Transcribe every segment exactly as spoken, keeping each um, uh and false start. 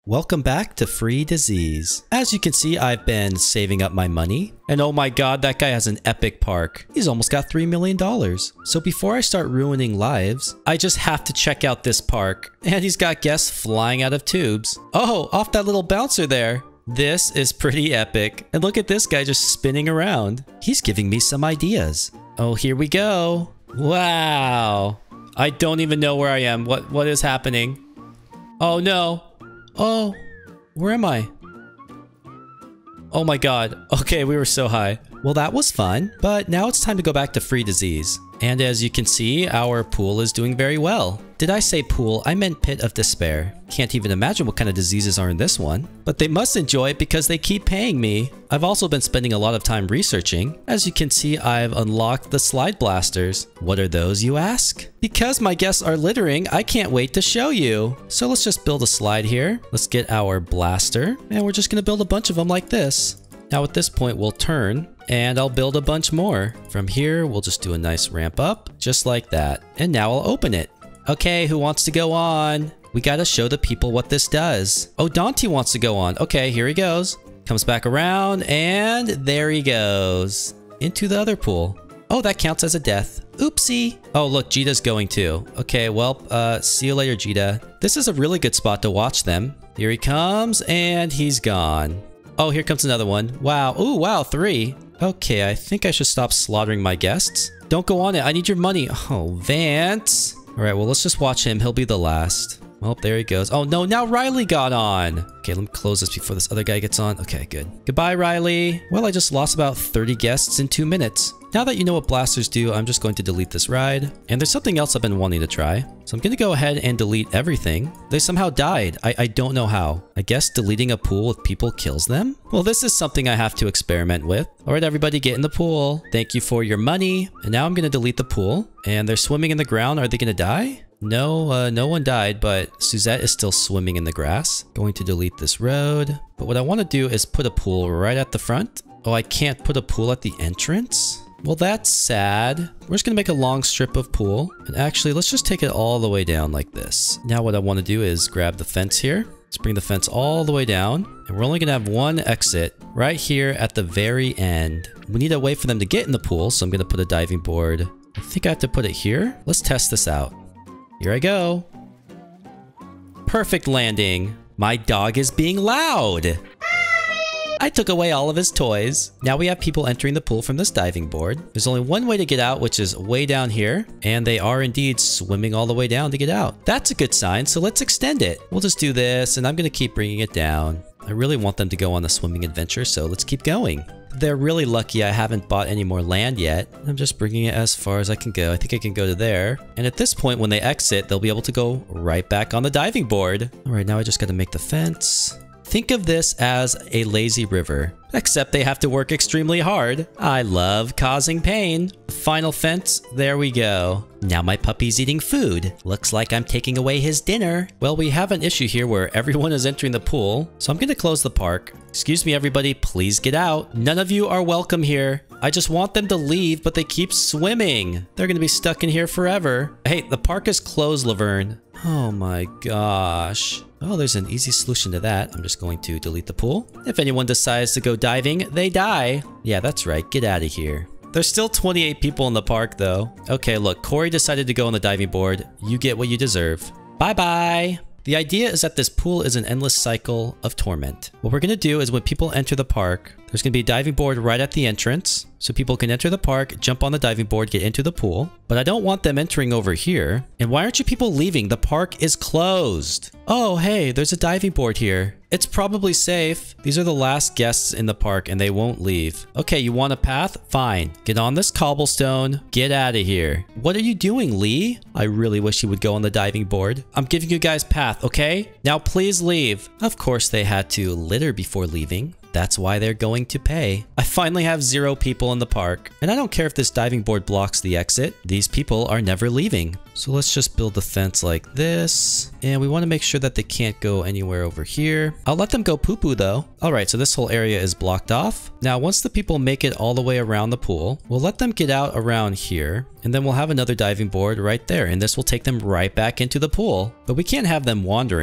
Welcome back to Free Disease. As you can see, I've been saving up my money. And oh my god, that guy has an epic park. He's almost got three million dollars. So before I start ruining lives, I just have to check out this park. And he's got guests flying out of tubes. Oh, off that little bouncer there. This is pretty epic. And look at this guy just spinning around. He's giving me some ideas. Oh, here we go. Wow. I don't even know where I am. What What is happening? Oh no. Oh, where am I? Oh my god. Okay, we were so high. Well, that was fun, but now it's time to go back to Free Disease. And as you can see, our pool is doing very well. Did I say pool? I meant Pit of Despair. Can't even imagine what kind of diseases are in this one. But they must enjoy it because they keep paying me. I've also been spending a lot of time researching. As you can see, I've unlocked the slide blasters. What are those, you ask? Because my guests are littering, I can't wait to show you. So let's just build a slide here. Let's get our blaster, and we're just gonna build a bunch of them like this. Now at this point, we'll turn, and I'll build a bunch more. From here, we'll just do a nice ramp up, just like that. And now I'll open it. Okay, who wants to go on? We gotta show the people what this does. Oh, Dante wants to go on. Okay, here he goes. Comes back around, and there he goes. Into the other pool. Oh, that counts as a death. Oopsie. Oh, look, Jita's going too. Okay, well, uh, see you later, Jita. This is a really good spot to watch them. Here he comes, and he's gone. Oh, here comes another one. Wow. Ooh, wow, three. Okay, I think I should stop slaughtering my guests. Don't go on it. I need your money. Oh, Vance. All right, well, let's just watch him. He'll be the last. Well, there he goes. Oh, no, now Riley got on. Okay, let me close this before this other guy gets on. Okay, good. Goodbye, Riley. Well, I just lost about thirty guests in two minutes. Now that you know what blasters do, I'm just going to delete this ride. And there's something else I've been wanting to try. So I'm going to go ahead and delete everything. They somehow died. I, I don't know how. I guess deleting a pool with people kills them? Well, this is something I have to experiment with. All right, everybody get in the pool. Thank you for your money. And now I'm going to delete the pool. And they're swimming in the ground. Are they going to die? No, uh, no one died, but Suzette is still swimming in the grass. Going to delete this road. But what I want to do is put a pool right at the front. Oh, I can't put a pool at the entrance? Well, that's sad. We're just gonna make a long strip of pool. And actually, let's just take it all the way down like this. Now what I want to do is grab the fence here. Let's bring the fence all the way down. And we're only gonna have one exit right here at the very end. We need a way for them to get in the pool, so I'm gonna put a diving board. I think I have to put it here. Let's test this out. Here I go. Perfect landing. My dog is being loud. I took away all of his toys. Now we have people entering the pool from this diving board. There's only one way to get out, which is way down here. And they are indeed swimming all the way down to get out. That's a good sign, so let's extend it. We'll just do this, and I'm gonna keep bringing it down. I really want them to go on the swimming adventure, so let's keep going. They're really lucky I haven't bought any more land yet. I'm just bringing it as far as I can go. I think I can go to there. And at this point, when they exit, they'll be able to go right back on the diving board. All right, now I just gotta make the fence. Think of this as a lazy river, except they have to work extremely hard. I love causing pain. Final fence, there we go. Now my puppy's eating food. Looks like I'm taking away his dinner. Well, we have an issue here where everyone is entering the pool, so I'm gonna close the park. Excuse me, everybody, please get out. None of you are welcome here. I just want them to leave, but they keep swimming. They're gonna be stuck in here forever. Hey, the park is closed, Laverne. Oh my gosh. Oh, there's an easy solution to that. I'm just going to delete the pool. If anyone decides to go diving, they die. Yeah, that's right. Get out of here. There's still twenty-eight people in the park, though. Okay, look, Corey decided to go on the diving board. You get what you deserve. Bye-bye. The idea is that this pool is an endless cycle of torment. What we're going to do is when people enter the park, there's going to be a diving board right at the entrance. So people can enter the park, jump on the diving board, get into the pool. But I don't want them entering over here. And why aren't you people leaving? The park is closed. Oh, hey, there's a diving board here. It's probably safe. These are the last guests in the park and they won't leave. Okay, you want a path? Fine. Get on this cobblestone. Get out of here. What are you doing, Lee? I really wish you would go on the diving board. I'm giving you guys path, okay? Now please leave. Of course they had to litter before leaving. That's why they're going to pay. I finally have zero people in the park. And I don't care if this diving board blocks the exit. These people are never leaving. So let's just build the fence like this. And we want to make sure that they can't go anywhere over here. I'll let them go poo-poo though. All right, so this whole area is blocked off. Now, once the people make it all the way around the pool, we'll let them get out around here. And then we'll have another diving board right there. And this will take them right back into the pool. But we can't have them wandering.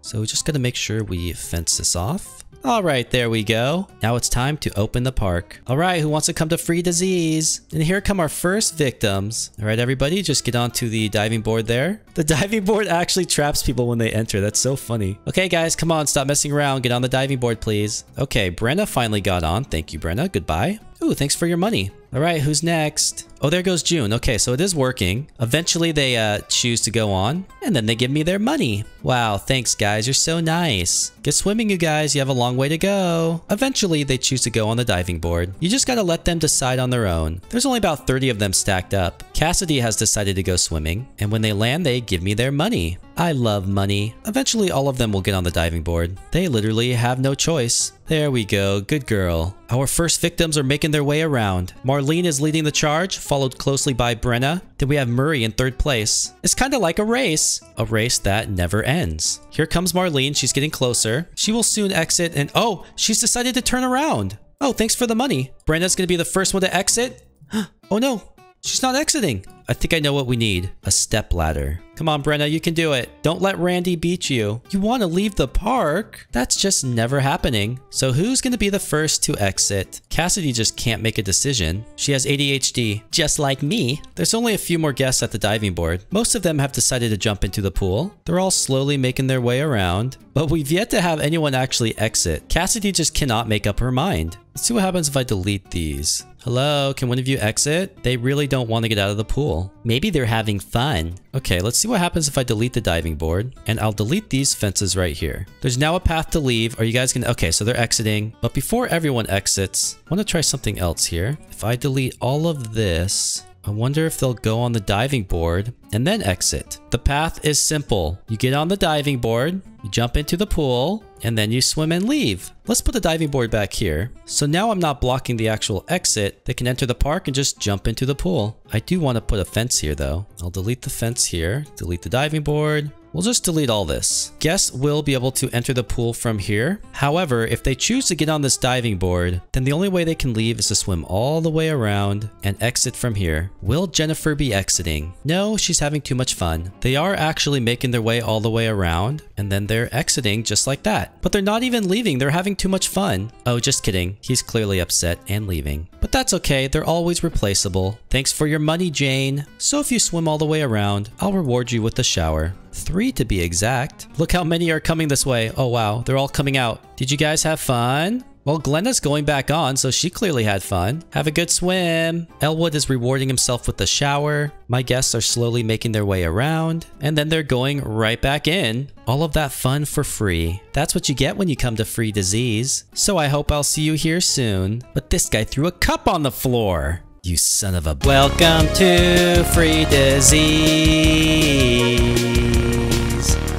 So we just gotta make sure we fence this off. All right, there we go. Now it's time to open the park. All right, who wants to come to Free Disease? And here come our first victims. All right, everybody, just get onto the diving board there. The diving board actually traps people when they enter. That's so funny. Okay, guys, come on, stop messing around. Get on the diving board, please. Okay, Brenna finally got on. Thank you, Brenna. Goodbye. Ooh, thanks for your money. All right, who's next? Oh, there goes June. Okay, so it is working. Eventually, they uh, choose to go on, and then they give me their money. Wow, thanks, guys. You're so nice. Get swimming, you guys. You have a long way to go. Eventually, they choose to go on the diving board. You just gotta let them decide on their own. There's only about thirty of them stacked up. Cassidy has decided to go swimming, and when they land, they give me their money. I love money. Eventually, all of them will get on the diving board. They literally have no choice. There we go. Good girl. Our first victims are making their way around. Marlene is leading the charge, followed closely by Brenna. Then we have Murray in third place. It's kind of like a race. A race that never ends. Here comes Marlene. She's getting closer. She will soon exit and oh, she's decided to turn around. Oh, thanks for the money. Brenna's going to be the first one to exit. Oh no, she's not exiting. I think I know what we need. A step ladder. Come on, Brenna, you can do it. Don't let Randy beat you. You want to leave the park? That's just never happening. So who's going to be the first to exit? Cassidy just can't make a decision. She has A D H D, just like me. There's only a few more guests at the diving board. Most of them have decided to jump into the pool. They're all slowly making their way around, but we've yet to have anyone actually exit. Cassidy just cannot make up her mind. Let's see what happens if I delete these. Hello, can one of you exit? They really don't want to get out of the pool. Maybe they're having fun. Okay, let's see what happens if I delete the diving board. And I'll delete these fences right here. There's now a path to leave. Are you guys gonna... Okay, so they're exiting. But before everyone exits, I want to try something else here. If I delete all of this... I wonder if they'll go on the diving board and then exit. The path is simple. You get on the diving board, you jump into the pool, and then you swim and leave. Let's put the diving board back here. So now I'm not blocking the actual exit. They can enter the park and just jump into the pool. I do want to put a fence here though. I'll delete the fence here, delete the diving board. We'll just delete all this. Guests will be able to enter the pool from here. However, if they choose to get on this diving board, then the only way they can leave is to swim all the way around and exit from here. Will Jennifer be exiting? No, she's having too much fun. They are actually making their way all the way around, and then they're exiting just like that. But they're not even leaving. They're having too much fun. Oh, just kidding. He's clearly upset and leaving. But that's okay. They're always replaceable. Thanks for your money, Jane. So if you swim all the way around, I'll reward you with a shower. Three to be exact. Look how many are coming this way. Oh wow, they're all coming out. Did you guys have fun? Well, Glenda's going back on, so she clearly had fun. Have a good swim. Elwood is rewarding himself with the shower. My guests are slowly making their way around, and then they're going right back in. All of that fun for free. That's what you get when you come to Free Disease. So I hope I'll see you here soon. But this guy threw a cup on the floor. You son of a... Welcome to Free Disease.